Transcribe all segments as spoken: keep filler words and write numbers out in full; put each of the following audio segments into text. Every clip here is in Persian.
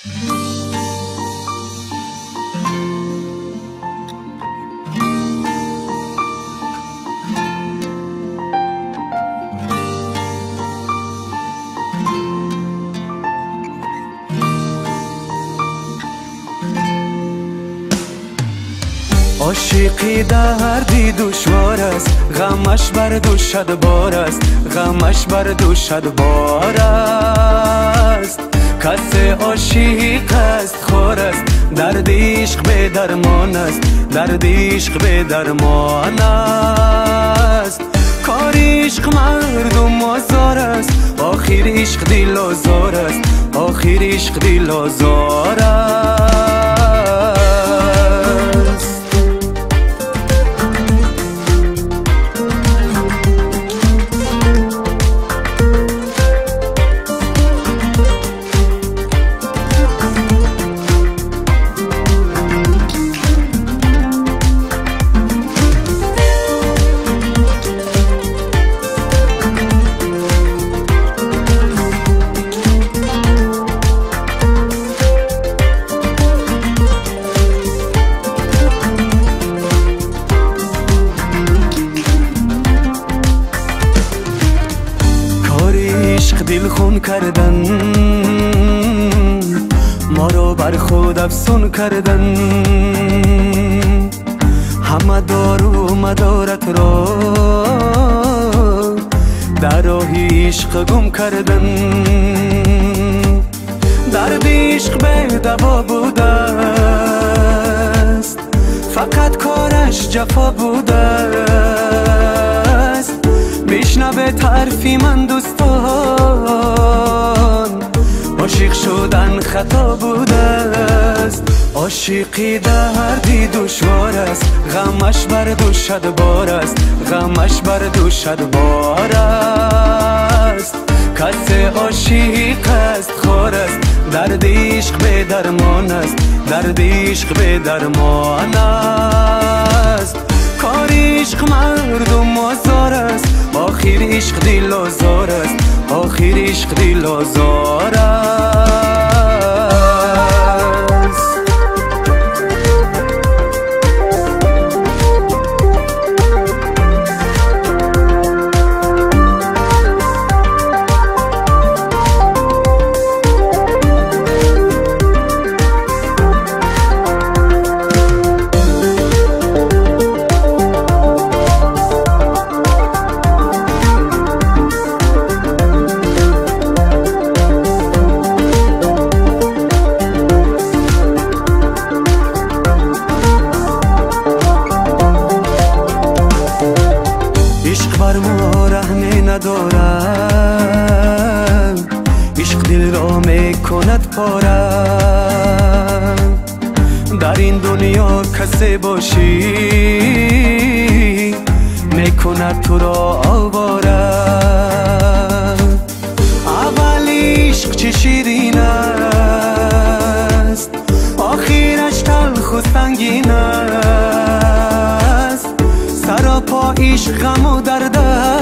عاشقی دردی دشوار است، غمش بر دوشت بار است، غمش بر دوشت بار است. کس عاشق است خور است، درد عشق به درمان است، درد عشق به درمان است. کار عشق مردم آزار است، آخر عشق دل آزار است، آخر عشق دل آزار است. دل خون کردن، ما رو بر خود افسون کردن، همه دارو مدارت را در راه عشق گم کردن. درد عشق به دوا بوده است، فقط کارش جفا بوده است. بشنوه طرفی من دوستان، عاشق شدن خطا بوده است. عاشقی دردی دشوار است، غمش بر دوشت بار است، غمش بر دوشت بار است. کس عاشق است خور است، درد عشق به درمان است، درد عشق به درمان است. کار عشق مردم آزار است، آخر عشق دل آزار است، آخر عشق دل آزار است. عشق بر ما رحمی ندارد، عشق دل را میکند پاره. در این دنیا کسی باشی میکند تو را آواره. اول عشق چه شیرین است، آخرش تلخ و سنگین است. سراپا عشق غم و درد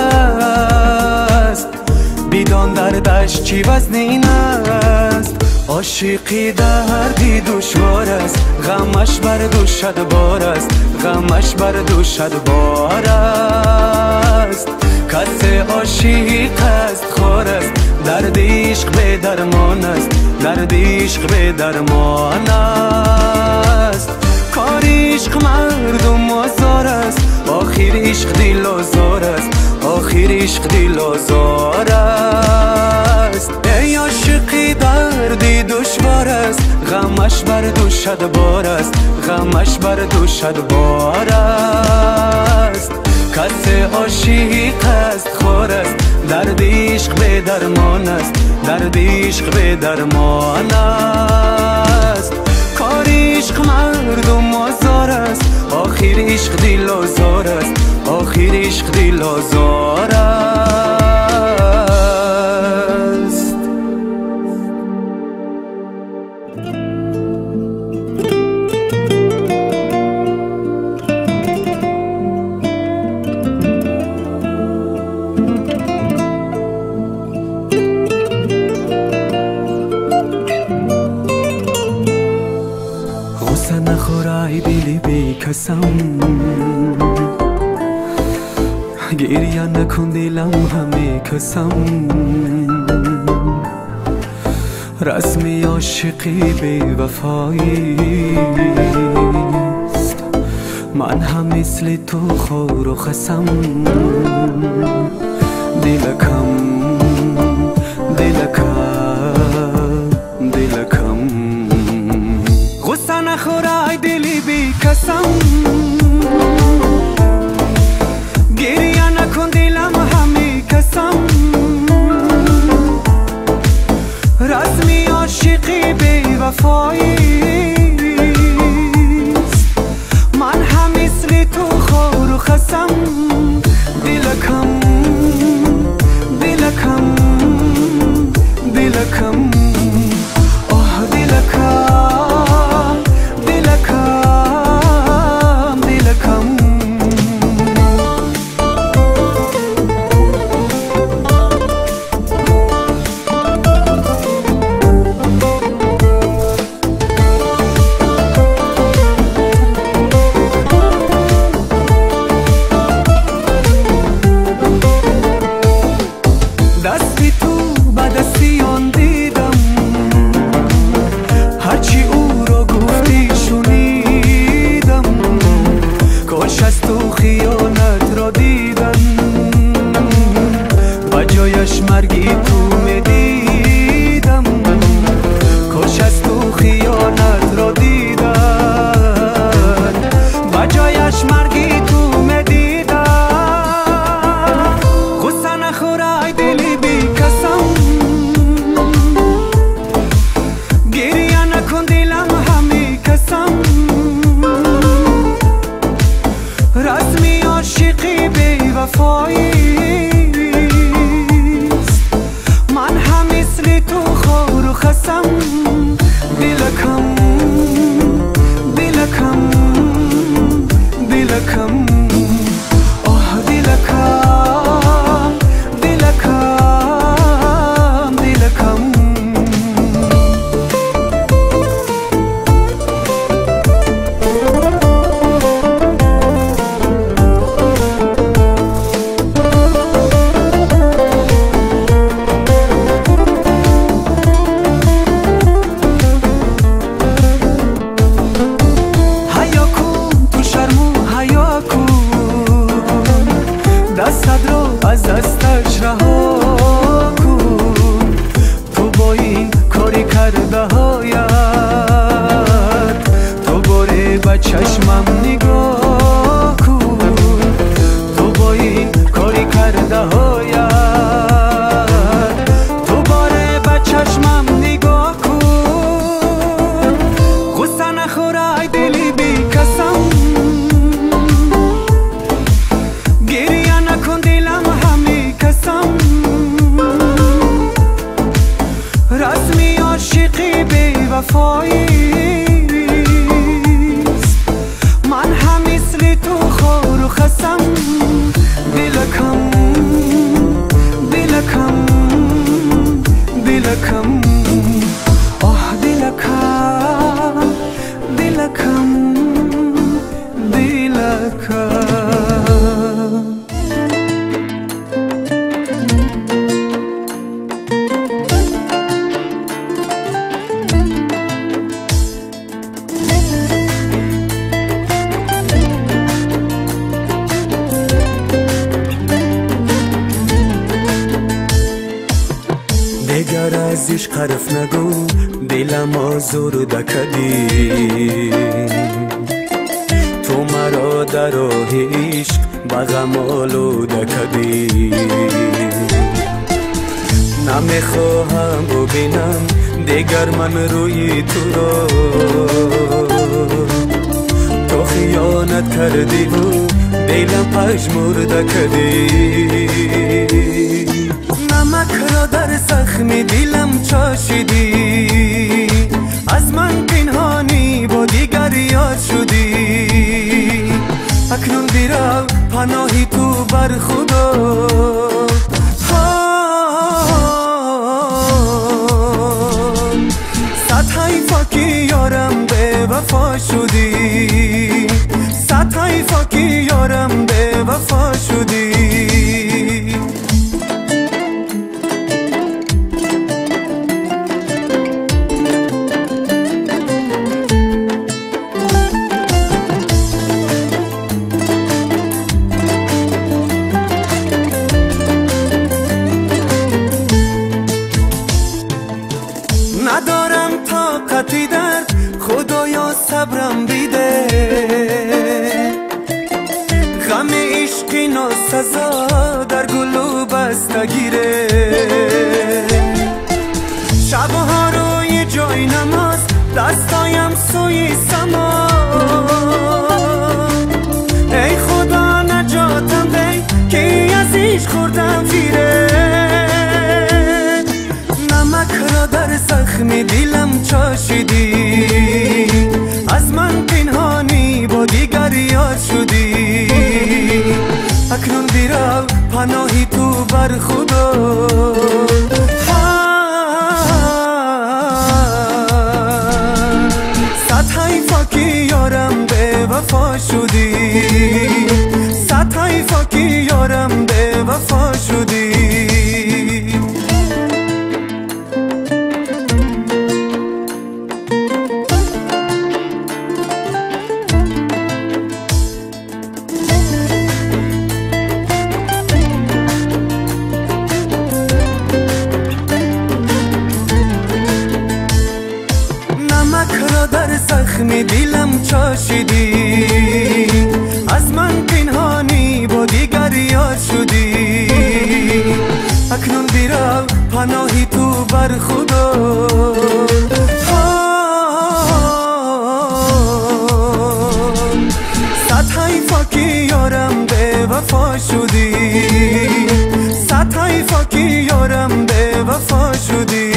است، بدان دردش چی وزنین است. عاشقی دردی دشوار است، غمش بر دوشت بار است، غمش بر دوشت بار است. کس عاشق است خور است، درد عشق به درمان است، درد عشق به درمان است. کار عشق مردم آزار است، آخر عشق دل آزار است، آخر عشق دل آزار است. ای عاشقی دردی دشوار است، غمش بر دوشت بار است، غمش بر دوشت بار است. کس عاشق است خور است، درد عشق به درمان است، درد عشق به درمان است. کار عشق مردم آزار است، آخر عشق دل آزار است، آخر عشق دل آزار است. ای دلی بی کسم گریه نکن دلم همه کسم رسمی عاشقی بی وفاییست من هم مثل تو خور و خسم دلکم دلکم دلکم غصه نخور ای دلی بی کسم گریه نکن دلم همه کسم رسمی عاشقی بی وفاییست من هم مثل تو خور و خسم دلکم دلکم دلکم آه دلکم دلکم دلکم دستی تو به دستی آن دیدم هرچی او رو گفتی شنیدم کاش از تو خیانت را دیدم و جایش مرگی تو میدیدم کاش از تو خیانت را دیدم و جایش مرگی تو میدیدم غصه نخور ای دلی بی کسم گریه نکن دلم همه کسم رسمی عاشقی بی وفاییست من هم مثل تو خور و خسم دلکم دلکم دلکم آه دلکم دلکم دلکم حیا کن تو شرمو حیا کن دستت رو از دستش رها کن تو با این کاری کرده هایت تو باره به چشمم نگاه کن تو با این کاری کرده هایت تو باره به چشمم نگاه کن غصه نخور ای دلی بی کسم گریه نکن دلم همه کسم رسمی عاشقی بی وفاییست من هم مثل تو خور و خسم دلکم دلکم دلکم آه دلکم دلکم دلکم دیگر از عشق حرف نگو دلم آزرده کردی تو مرا در راه عشق به غم آلوده کردی نمیخواهم ببینم دیگر من روی تو را تو خیانت کردی و دلم پژمرده کردی نمک را در زخم دلم چاشیدی از من پنهانی با دیگر یاد شدی اکنون دیرم پناهی تو بر خدا صد حیفا که یارم به وفا شدی، صد حیفا که یارم به وفا شدی. ندارم طاقتی درد، خدایا صبرم بیده. غم عشقی ناسزا در گلو بستگیره. شبها روی جای نماز دستایم سوی سما. ای خدا نجاتم ده که از عشق خوردم فیره. نمک را در زخم دلم چاشیدی، از من پنهانی با دیگر یار شدی. اکنون بیرو پناهی تو بر خدا. صد حیفا که یارم به وفا شدی، صد حیفا که یارم به وفا شدی. در زخم دلم چاشیدی، از من پنهانی با دیگر یار شدی. اکنون بیرو پناهی تو بر خدا. صد حیفا که یارم به وفا شدی، صد حیفا که یارم به وفا شدی.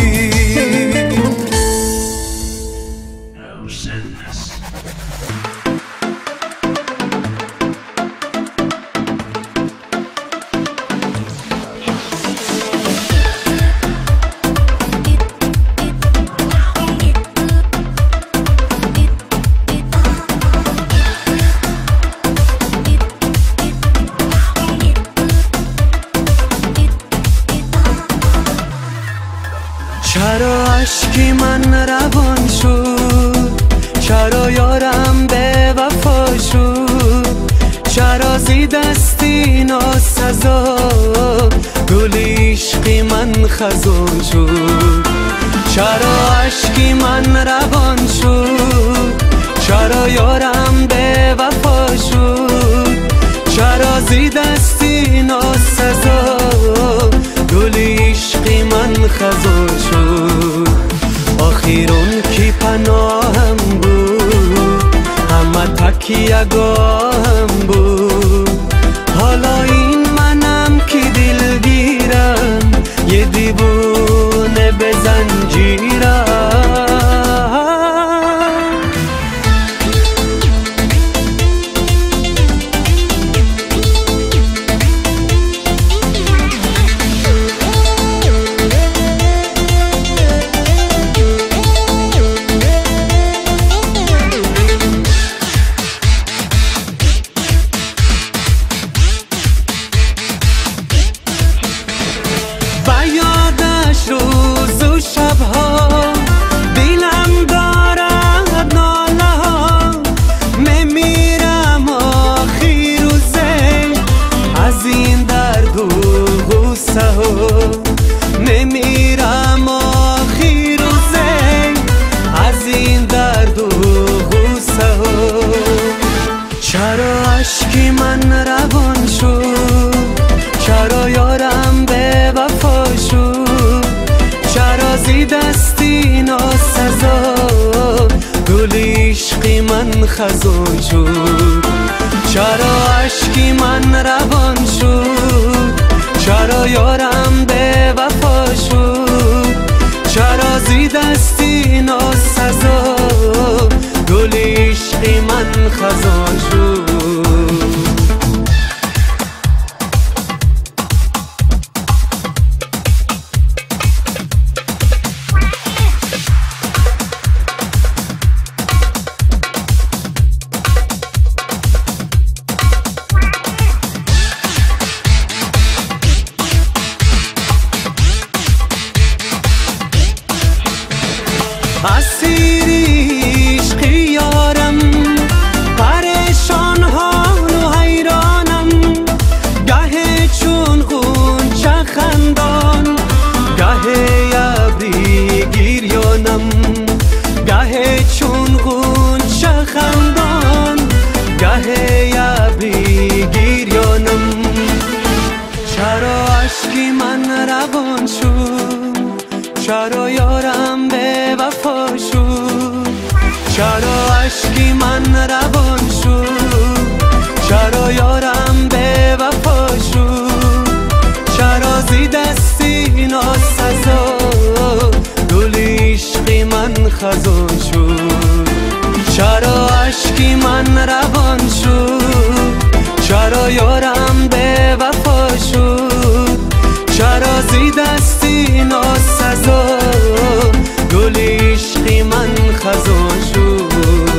چرا اشکی من روان شد، چرا یارم به وفا شد. چرا زی دستی ناسزا گل عشقی من خزان شد. چرا اشکی من روان شد، چرا یارم به وفا شد. چرا زی دستی ناسزا گل عشقی من خزان شد. آخیرون کی پناهم بود، همه تکیه گاهم بود. حالا این منم که دلگیرم، یه دیوونه به زنجیرم. روز و شبها دلم دارد ناله ها. میمیرم آخی روزه از این درد و غصه ها. میمیرم آخی روزه از این درد و غصه ها. چرا اشکی من روان شد، چرا یارم به وفا شد. چرا زی دستی ناسزا گل عشقی من خزان شد. چرا اشکی من روان شد، چرا یارم به وفا شد. چرا زی دستی ناسزا گل عشقی من خزان شد. اسیر عشق یارم پریشان حال و حیرانم گه چون غنچه خندان گه ابری گریانم گه چون غنچه خندان گه ابری گریانم چرا اشکی من روان شد چرا یارم به وفا شد چرا اشکی من روان شد چرا یارم به وفا شد چرا زی دستی ناسزا گل عشقی من خزان شد چرا اشکی من روان شد چرا یارم به وفا شد چرا زی دستی ناسزا گل عشقی من خزان شد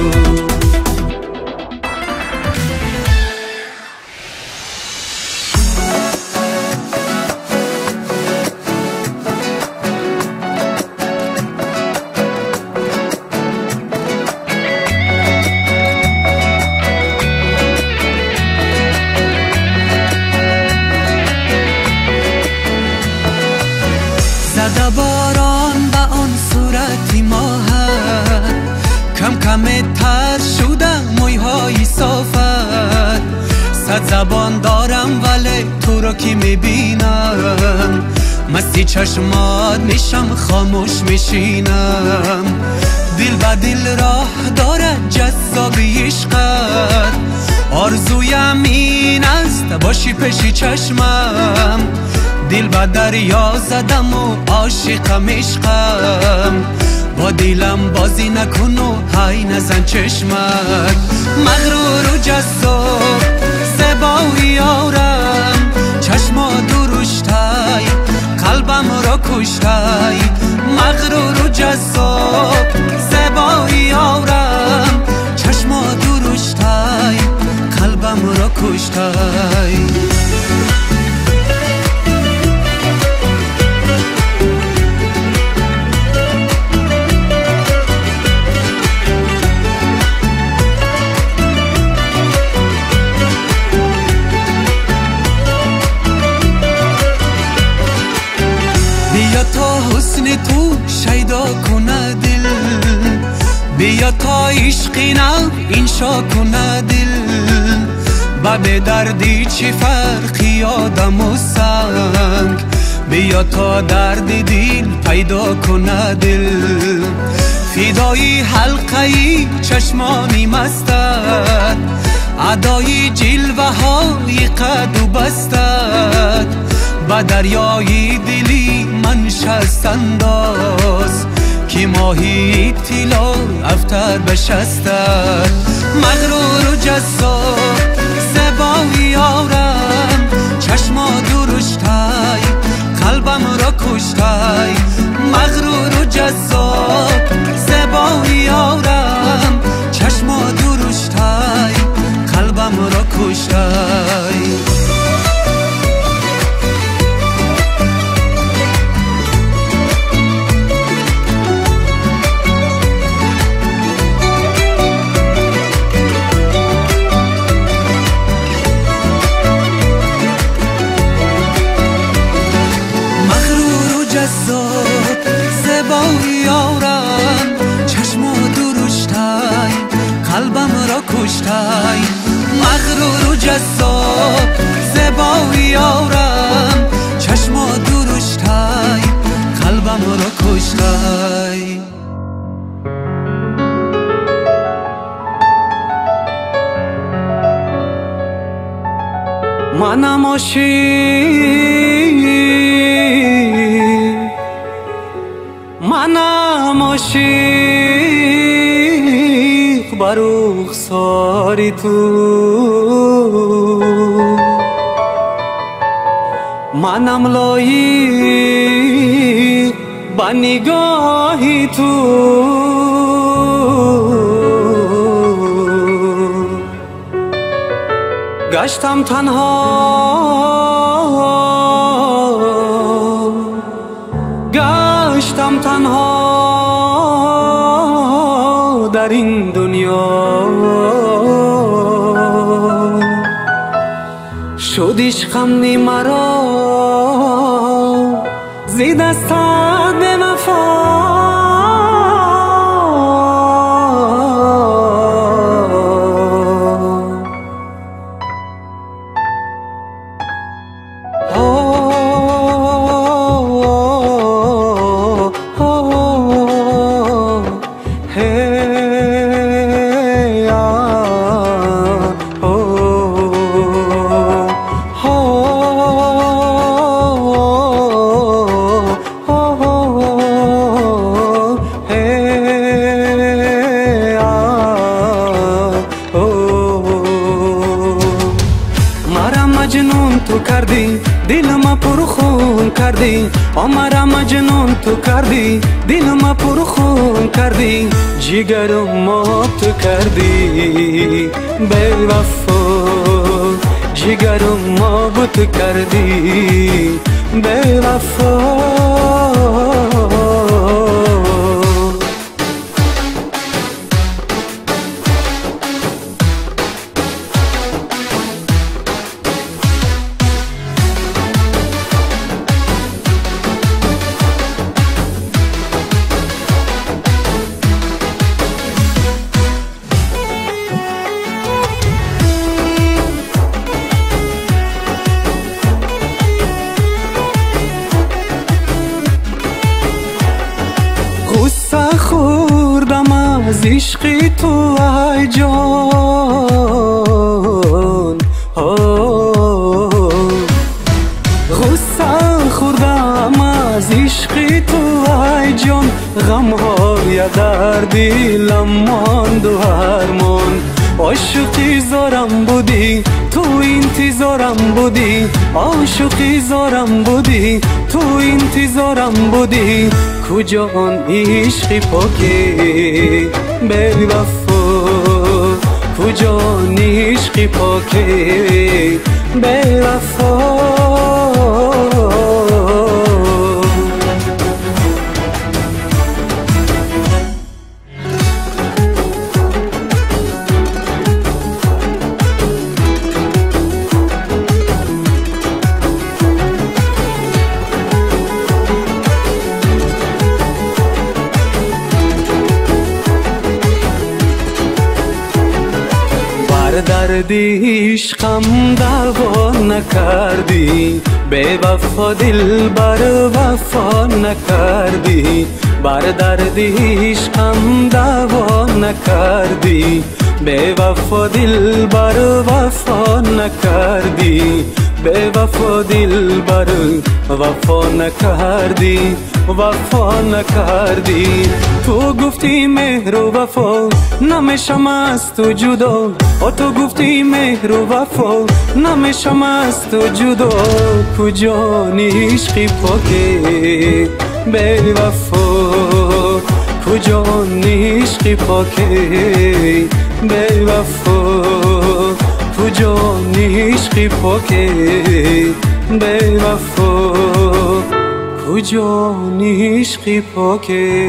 زده باران به آن صورتی ماهت کم کم تر شده مویهای صافت صد زبان دارم ولی تو رو که میبینم مستی چشمات میشم خاموش میشینم دل به دل راه دارد جذابی عشقت آرزویم این است باشی پیش چشمم دل به دریا زدم و عاشقم عشقم با دلم بازی نکن و های نزن چشمک مغرور و جذاب زیبایی یارم چشما درشتای قلبم را کشتای مغرور و جذاب زیبایی یارم چشما درشتای قلبم را کشتای بیا تا حسن تو شیدا کنه دل بیا تا عشقی نو انشا کنه دل با به دردی چی فرقی آدم و سنگ بیا تا درد دل پیدا کنه دل فدای حلقه چشمانی مستد ادای جلوه های قد و بستد با دریای دلی من شست انداز که ماهی طلا افتر بشستد مغرور و جذاب زیبایی یارم چشما درشتای قلبم را کشتای مغرور و جذاب زیبایی یارم چشما درشتای قلبم را کشتای زیبایی یارم چشما درشتای قلبم را کشتای مغرور و جذاب زیبایی یارم چشما درشتای قلبم را کشتای منم عاشق منم عاشق بر رخسار تو منم لایق با نگاهی تو گشتم تنها گشتم تنها در این دنیا شد عشقم نی مرا زی دستت به وفا مجنون تو کردی دلم پر خون کردی مرا مجنون تو کردی دلم پر خون کردی جگرم آب تو کردی بے وفا جگرم آب تو کردی بے وفا غصه خوردم از عشق تو ای جان غصه خوردم از عشق تو ای جان غم های در دلم ماند و هرمان عاشقی زارم بودی تو انتظارم بودی عاشقی زارم بودی تو انتظارم بودی کجا آن عشق پاکی بے وفا کجا آن عشق پاکی بے وفا درد عشقم دوا نکردی بے وفا دل بر وفا نکردی بر درد عشقم دوا نکردی بے وفا دل بر وفا نکردی بے وفا دل بر وفا نکردی وفا نکردی تو گفتی مهر و وفا نمیشم از تو جدا تو گفتی مهر و وفا نمیشم از تو جدا کجا عشقی پاکی بے وفا کجا عشقی پاکی بے وفا کجا عشقی پاکی بے وفا کجا عشقی پاکی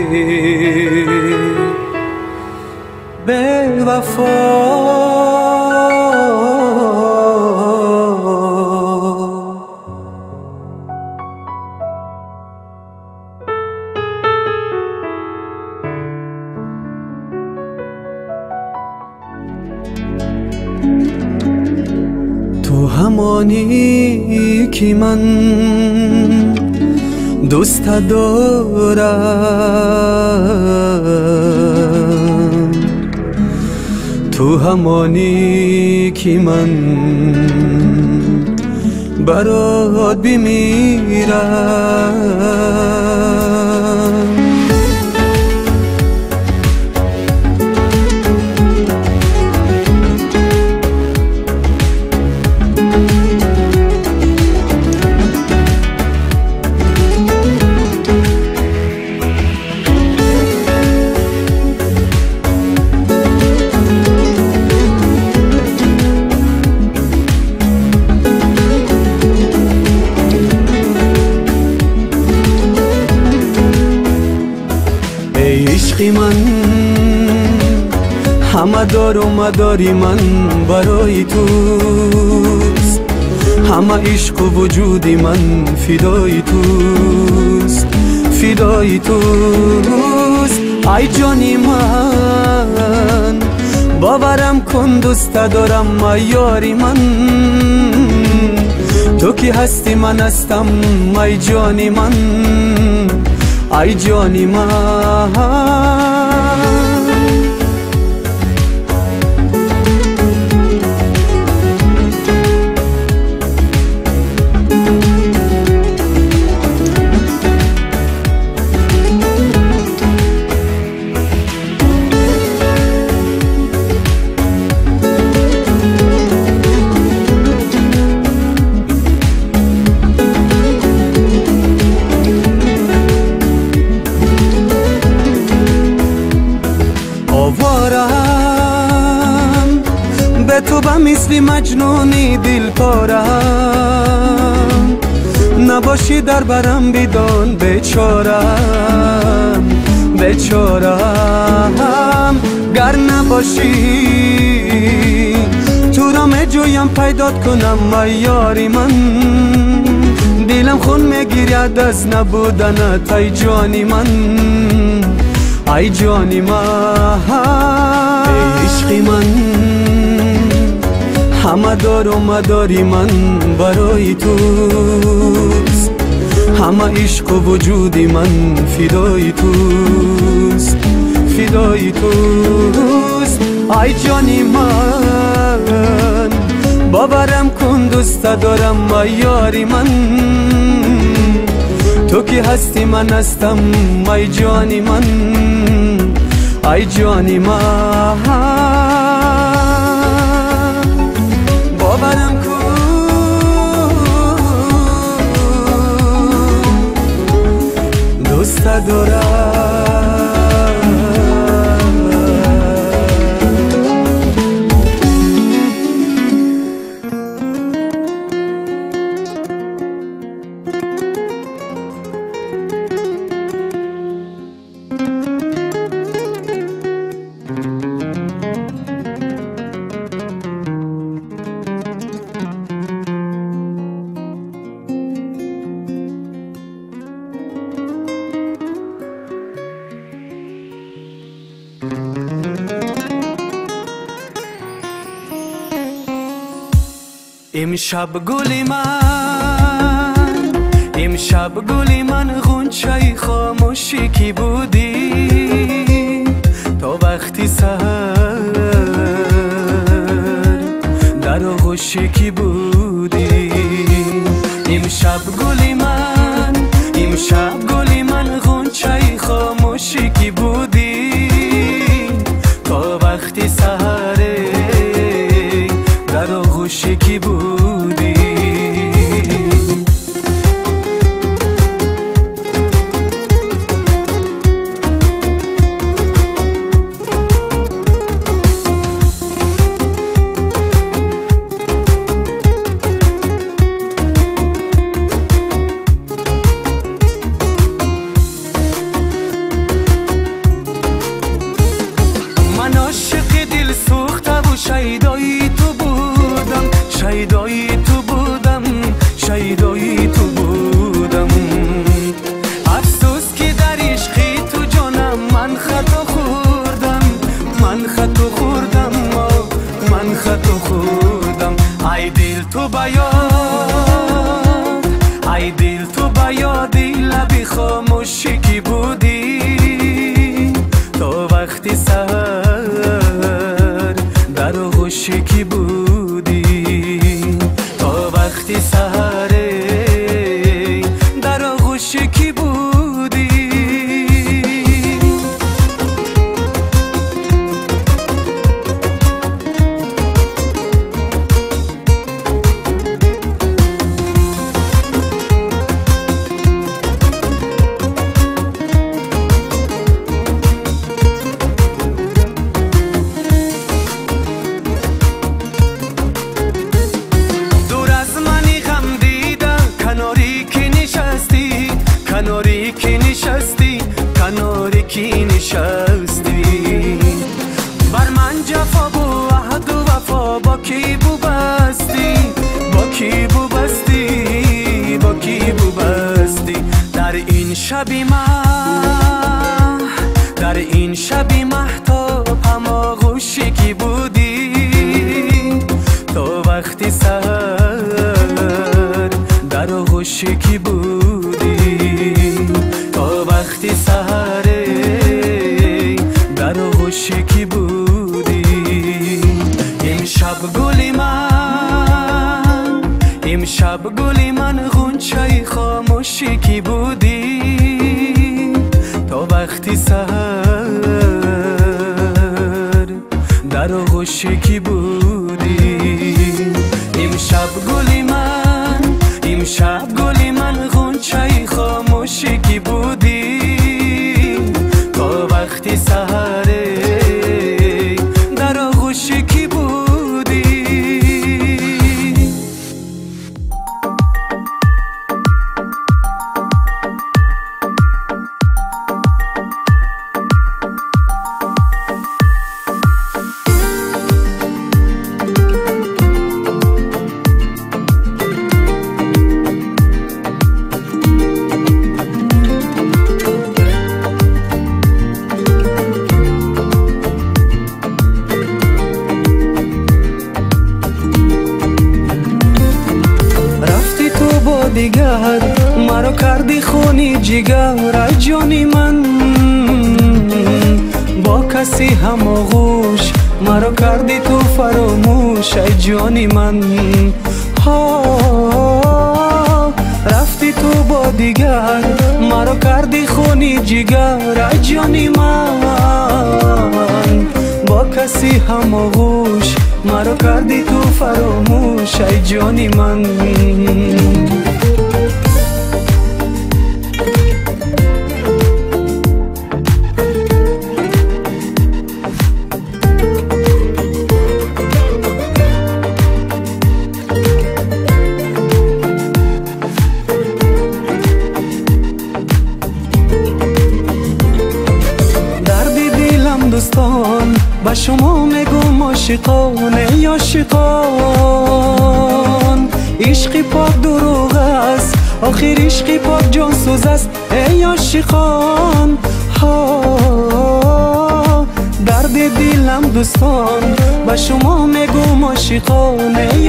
بے وفا تو همانی که من دوست دارم تو همانی که من برات بمیرم عشق من همه دار و مداری من برای توست، همه عشق و وجودی من فدای توست، فدای توست. ای جانی من باورم کن دوست دارم ای یاری من، تو کی هستی من هستم ای جانی من، ای جانی من. آوارم به تو به مثل مجنونی دل پارم، نباشی در برم بدان بیچارم، بیچارم. گر نباشی تو را می جویم پیدات کنم ای یاری من، دلم خون میگیرد از نبودنت ای جانی من، ای جانی من. ای عشقی من همه دار و مداری من برای توست، همه عشق و وجودی من فدای توست، فدای توست. ای جانی من باورم کن دوست دارم ای یاری من، تو کی هستی من هستم ای جانی من، ای جانی من. باورم کن دوست دارم. امشب گلی من، امشب گلی من غنچه خاموشی کی بودی تا وقتی سحر در آغوشی کی بودی. امشب گلی من، امشب گلی من غنچه خاموشی کی بودی تا وقتی سحر در آغوشی کی بودی. من عاشق دل سوخته و شیدای تو بودم، شیدای تو بودم، شیدای تو بودم. افسوس که در عشقی تو جانم من خطا خوردم، من خطا خوردم، من خطا خوردم. ای دل تو بیاد، ای دل تو بیادی لبی خاموشی کی بودی تا وقتی سحر در آغوشی کی بودی، تا وقتی سحر در آغوشی کی بودی. کی بو بستی با کی بو بستی با کی بو بستی در این شبی ماه در این شبی مهتاب هم آغوشی کی بودی تو وقتی سحر در آغوشی کی بودی تو وقتی سحر در آغوشی کی بودی امشب گلی من امشب گلی من غنچه خاموشی کی بودی تو وقتی سحر در آغوشی کی بودی امشب گلی من امشب گلی من غنچه خاموشی کی بودی تو وقتی سحر در آغوشی کی بودی دیگر مرا کردی خونی جگر ای جانی من با کسی هم آغوش مرا کردی تو فراموش ای جانی من ها رفتی تو با دیگر مرا کردی خونی جگر ای جانی من با کسی هم آغوش مرا کردی تو فراموش ای جانی من دوستان با شما میگم عاشقان ای عاشقان عشقی پاک دروغ است آخر عشقی پاک جان سوز است ای عاشقان ها درد دلم دوستان با شما میگم عاشقان ای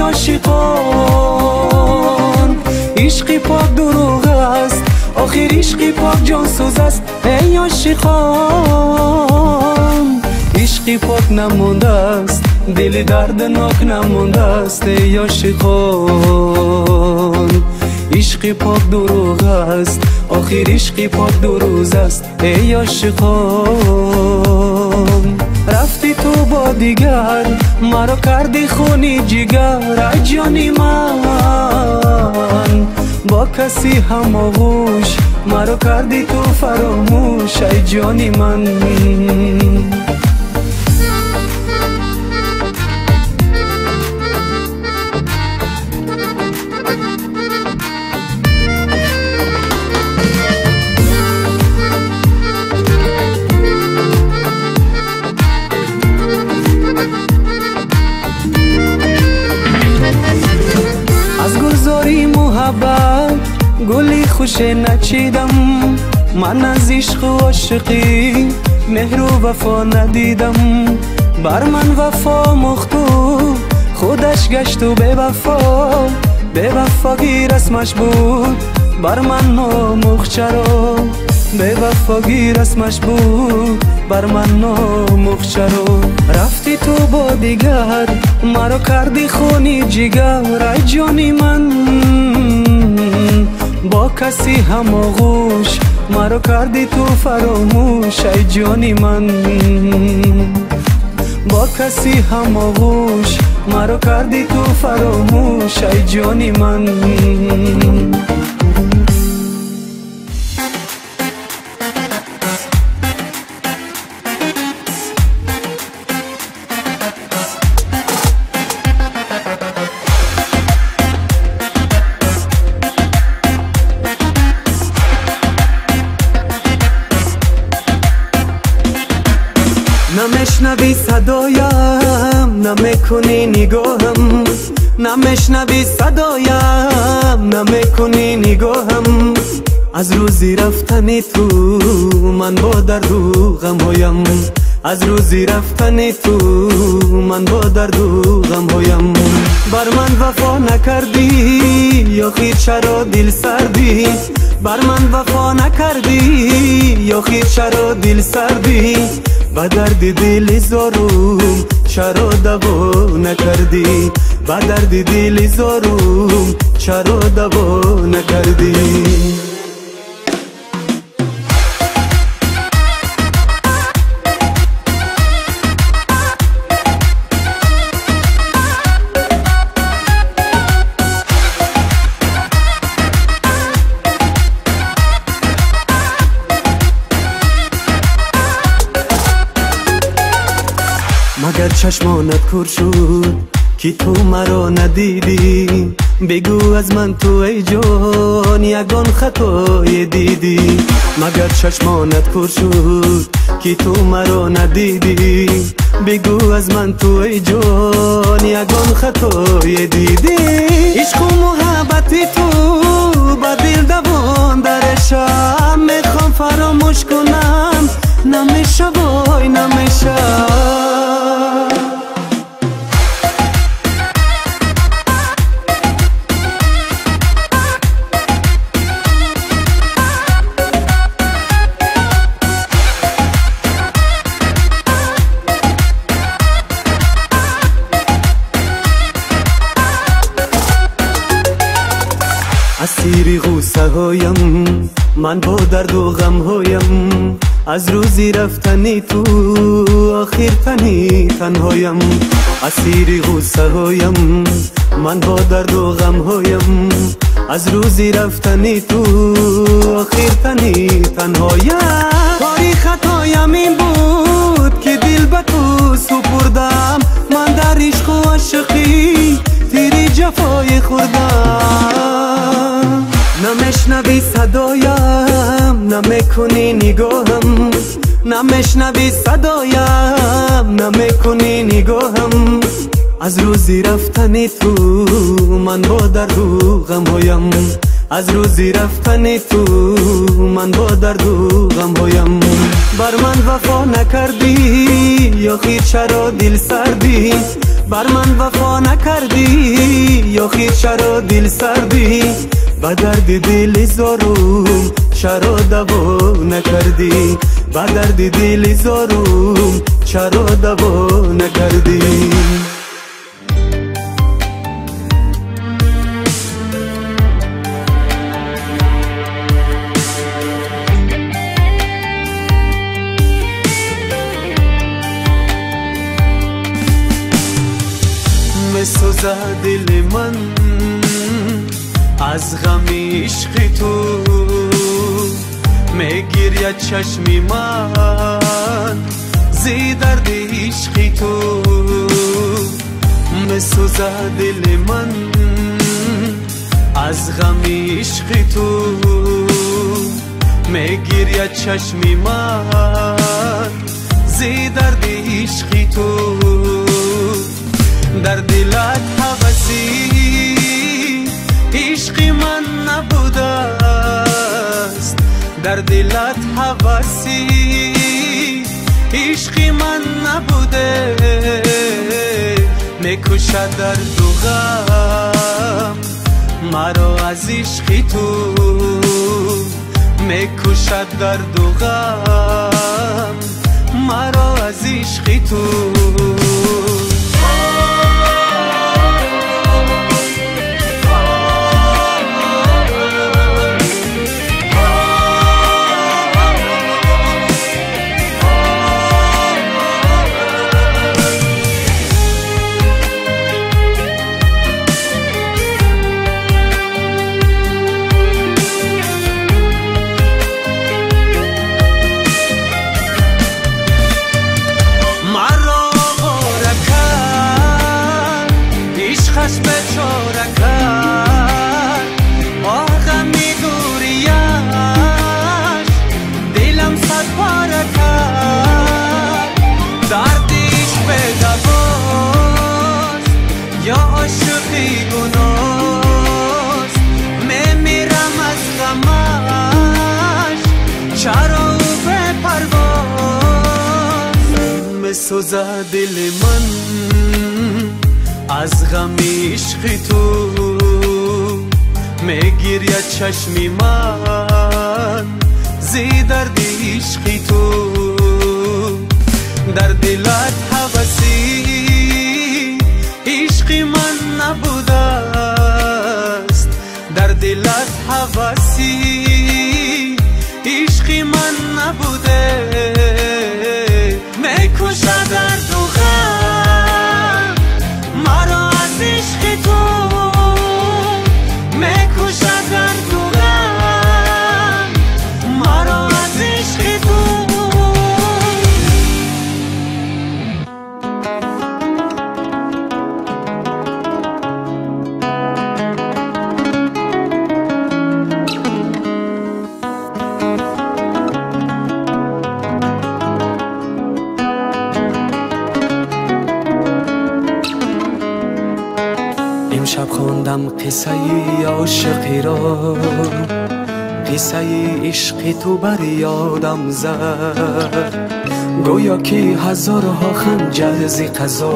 عاشقان عشقی پاک دروغ است آخر عشقی پاک جان سوز است ای عاشقان عشقی پاک نمونده است دل دردناک نمونده است ای عاشقان عشقی پاک دروغ است آخر عشقی پاک دروغ است ای عاشقان رفتی تو با دیگر مرا کردی خونی جگر ای جانی من با کسی هم آغوش مرا کردی تو فراموش ای جانی من از گلزاری محبت گلی خوش نچیدم من از عشق و عاشقی مهر و وفا ندیدم بر من وفا مختو خودش گشت و بے وفا بے وفاگی رسمش بود بر من نامخ چرا بے وفاگی رسمش بود بر من نامخ چرا رفتی تو با دیگر مرا کردی خونی جگر ای جانی من با کسی هم آغوش مرا کردی تو فراموش ای جانی من با کسی هم آغوش مرا کردی تو فراموش ای جانی من نمیشنوی صدایم نمیکنی نگاهم نمیشنوی صدایم نمیکنی نگاهم از روزی رفتنی تو من با درد و غم هایم از روزی رفتنی تو من با درد و غم هایم بر من وفا نکردی یا خیر چرا دل سردی بر من وفا نکردی یا خیر چرا دل سردی با درد دل زارم چرا دوا نکردی با درد دل زارم چرا دوا نکردی مگر چشمانت کور شد که تو مرا ندیدی بگو از من تو ای جان یگان خطای دیدی مگر چشمانت کور شد که تو مرا ندیدی بگو از من تو ای جان یگان خطای دیدی عشق و محبتی تو با دل دوان درشم میخوام فراموش کنم نمیشه وای نمیشه اسیر غوسه هایم من با درد و غم هایم از روزی رفتنی تو آخر تنی تنهایم اسیر غوسه هایم من با درد و غم هایم از روزی رفتنی تو آخر تنی تنهایم کاری خطایم این بود که دل به تو سپردم من در عشق و عشقی تیری جفای خوردم نمیشنوی صدایم نمیکنی نگاهم نمیشنوی صدایم نمیکنی نگاهم از روزی رفتنی تو من با درد و غم هایم از روزی رفتنی تو من با درد و غم هایم بر من وفا نکردی یا خیر چرا دل سردی بر من وفا نکردی یا خیر چرا دل سردی با درد دل زارم چرا دوا نکردی با درد دل زارم چرا دوا نکردی میسوزه دل من از غم عشق تو میگیرید چشمی من زی درد عشق تو میسوزه دل من از غم عشق تو میگیرید چشمی من زی درد عشق تو در دلت هوسی عشق من نبوده است در دلت هوسی عشق من نبوده میکشد درد و غم مرا از عشق تو میکشد درد و غم مرا از عشق تو سوزد دل من از غم عشق تو میگیرید چشمی من زی درد عشق تو در دلت هوسی عشق من نبوده است در دلت هوسی عشق من نبوده میکشد درد و غم مرا از عشق تو میکشد درد و غم مرا از عشق تو امشب خوندم قصه عاشقی را قصه عشق تو بر یادم زد گویا که هزارها خنجر ز قضا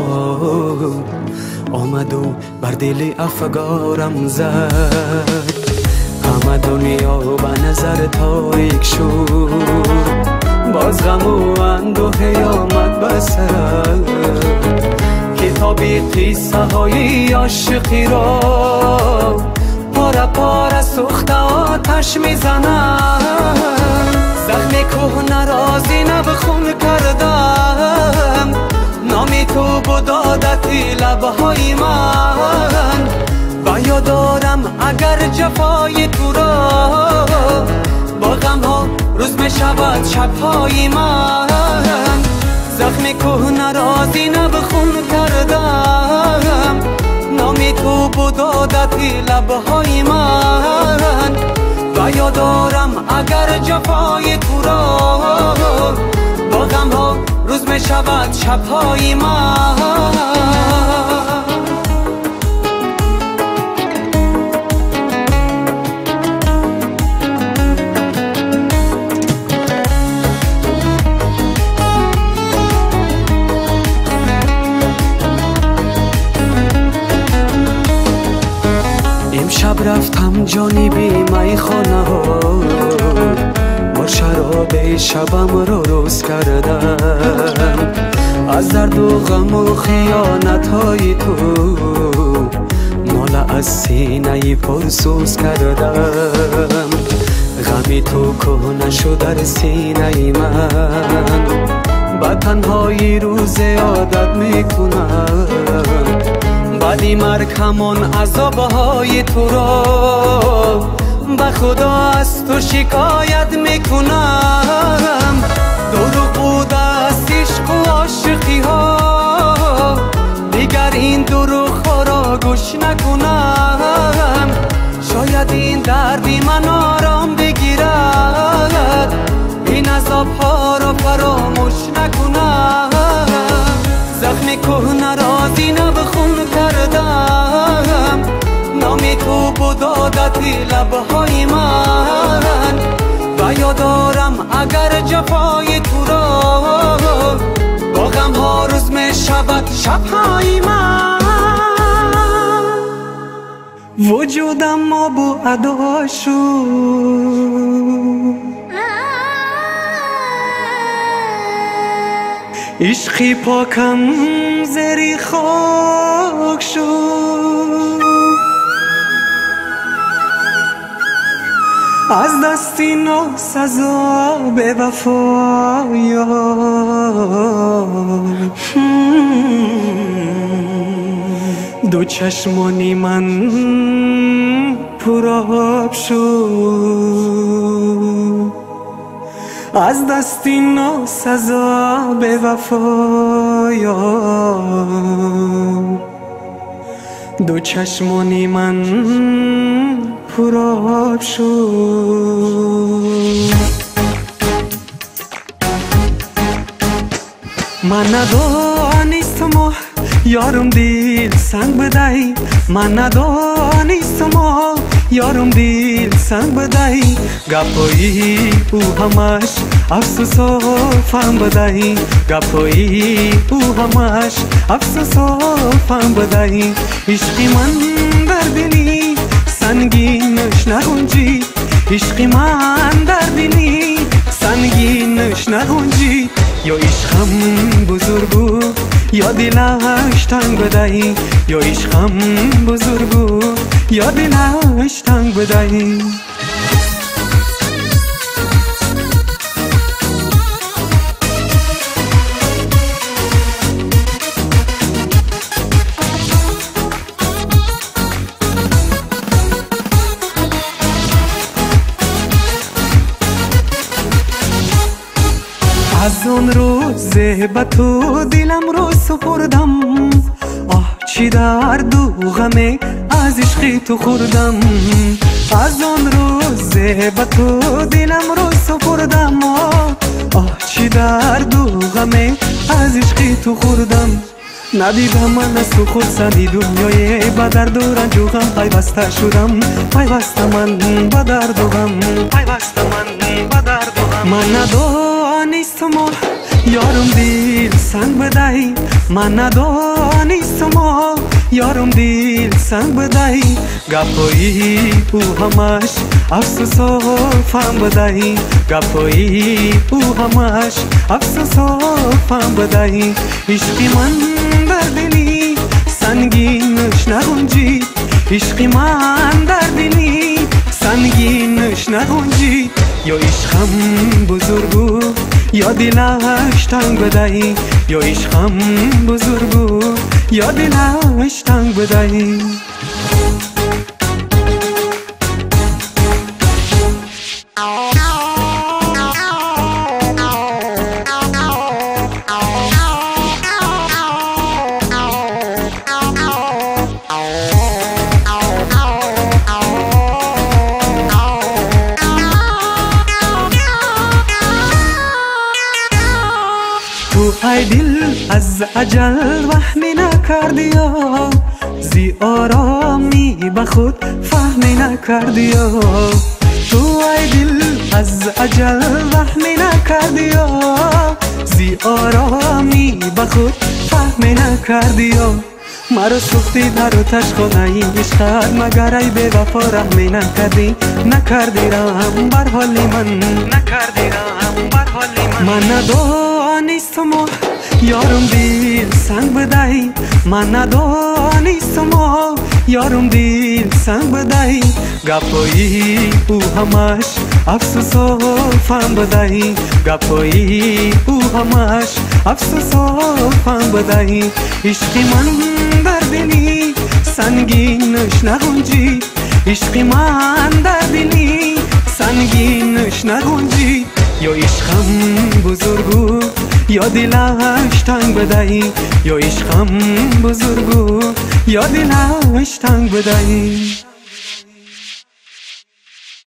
آمد و بر دل افگارم زد همه دنیا به نظر تاریک شد باز غم و اندوه آمد بسر کتابی قصه های عاشقی را پاره پاره سوخته آتش میزنم زخم کهنه را زینب خون کردم نامی تو بود عادتی لبهای من و یادارم اگر جفای تو را با غم ها روز می شود شبهای من زخم کهنه را زینب خون کردم نامی تو بود عادتی لبهای من و یادارم اگر جفای تو را با غم ها روز می شود شبهای من شب رفتم جانبی میخانه ها با شراب شبم رو روز کردم از درد و غم و خیانت های تو ناله از سینه پرسوز کردم غمی تو که نشد در سینه من با تنهایی روز عادت میکنم بعدی مرگ همان عذابهای تو را به خدا از تو شکایت میکنم دروغ بود از عشق و عاشقی ها دیگر این دروغ ها را گوش نکنم شاید این دردی من آرام بگیرد این عذاب ها را فراموش نکنم زخم کهنه را زینب خون کردم نامی تو بود عادتی لبهای من و یادارم اگر جفای تو را با غم ها روز می شود شبهای من وجودم آب و ادا شد عشقی پاکم زری خاک شد از دستی ناسزا به وفایا دو چشمانی من پر آب شد از دستی ناسزا به وفایا دو چشمانی من پر آب شد من ندانستم یارم دل سنگ بدهی من ندانستم یارم دل سنگ بدهی گپایی او همش افسوس و فهم بدهی گپایی او همش افسوس و فهم بدهی عشقی من در دلی سنگینش نگنجی عشقی من در دلی سنگینش نگنجی یا عشقم بزرگو یا دلش تنگ بدهی یا عشقم بزرگو یا دلش تنگ بدهی از اون روز به تو دلم رو سپردم آه چی درد و غمه از عشق تو خوردم از اون روز به تو دلم رو سپردم آه چی درد و غمه از عشق تو خوردم ندیدم من از تو خرسندی دنیای با درد و رنج و غم پیوسته شدم پیوسته من با درد و غم پیوسته من با درد و غم من ندانستم یارم دل سنگ بدهی من ندانستم یارم دل سنگ بدهی گپایی او همش افسوس و فهم بدهی گپایی او همش افسوس و فهم بدهی عشقی من در دلی سنگینش نگنجید عشقی من در دلی سنگینش نگنجید یا عشقم بزرگو یا دلش تنگ بدهی یا عشقم بزرگو یا دلش تنگ بدهی تو ای دل از اجل وهمی نکردی یا زی آرامی به خود فهمی نکردی یا تو ای دل از اجل وهمی نکردی یا زی آرامی به خود فهمی نکردی یا مرا سوختی در آتش خانه عشقت مگر ای بی وفا رحمی نکردی نکردی رحم بر حال من نکردی رحم بر حال من من ندانستم یارم دل سنگ بدهی من ندانستم یارم دل سنگ بدهی گپایی او همش افسوس و فهم بدهی گپایی او همش افسوس و فهم بدهی عشقی من در دلی سنگینش نگنجی عشقی من در دلی سنگینش نگنجی یا عشقم بزرگو یا دلش تنگ بدهی یا عشقم بزرگو یا دلش تنگ بدهی